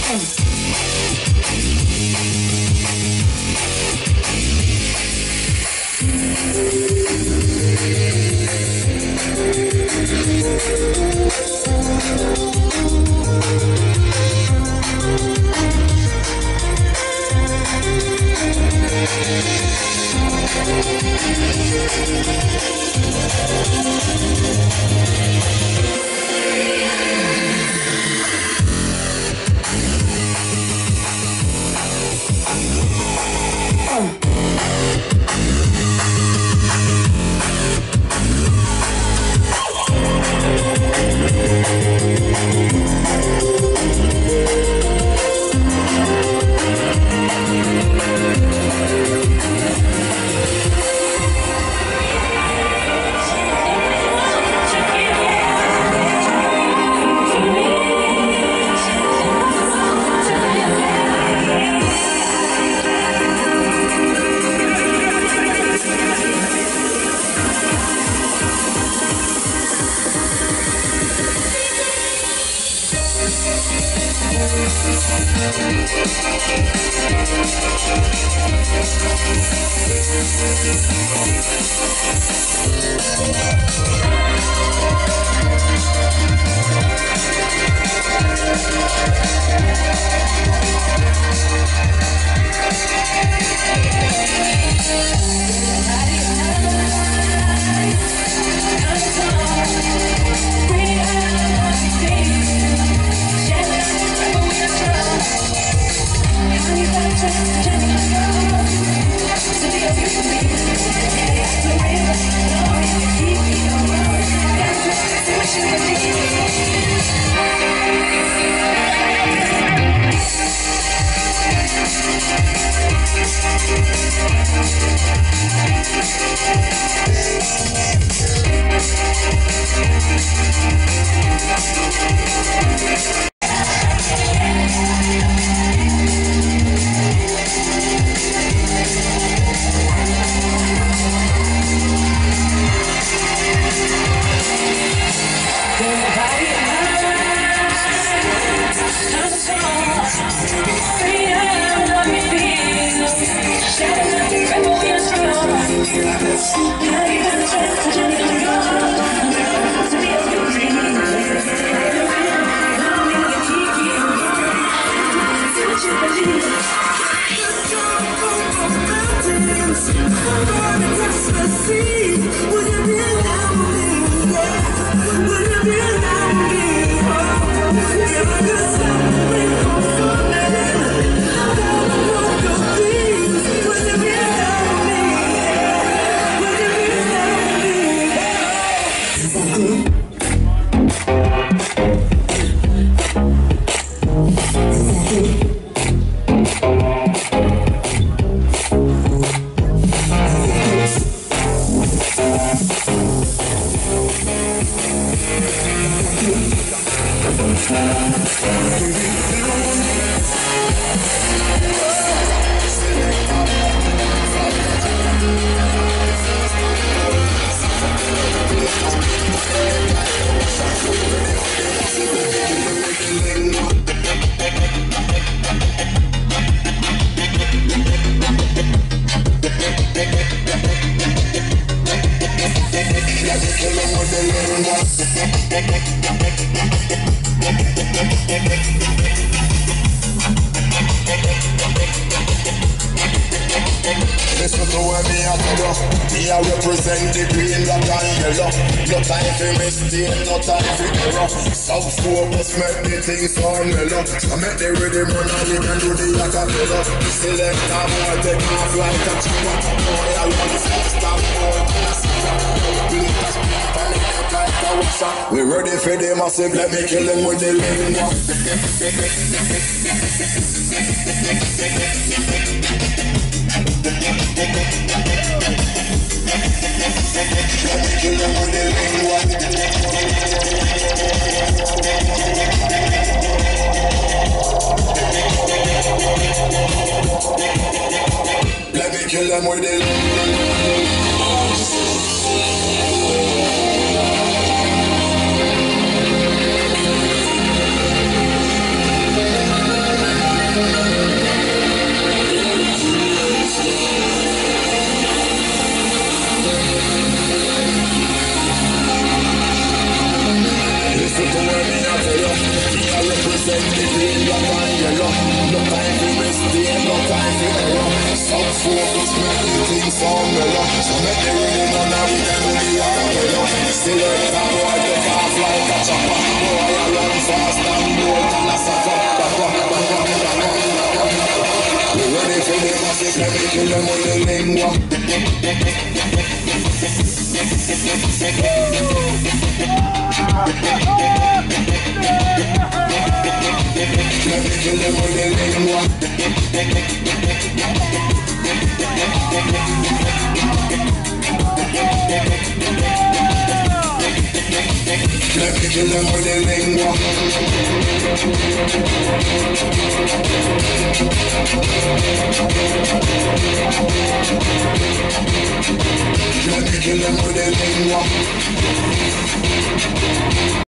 Listen to where me a tell you. Me a represent the green, black and yellow. No time for mistake, no time for error. Some focus make the things sound mellow. So make the rhythm run and you can do the acapella. Select a boy, take off like a chopper. Boy, I want to stop, boy, can I see ya? Bleed as people, like a washer. We ready for the massive, let me kill them with the lingua. Let me kill them with the represent the green, black and yellow. No time for mistake, no time for error. Some focus make the things sound mellow. So make the rhythm and now we can do the umbrella. Select a boy to fast like a chopper. Boy I run fast and more than a suffer. We ready for the massive, let me kill them with the lingua. Let me kill them with the lingua. Let me kill them with the lingua. Let me kill them with the lingua.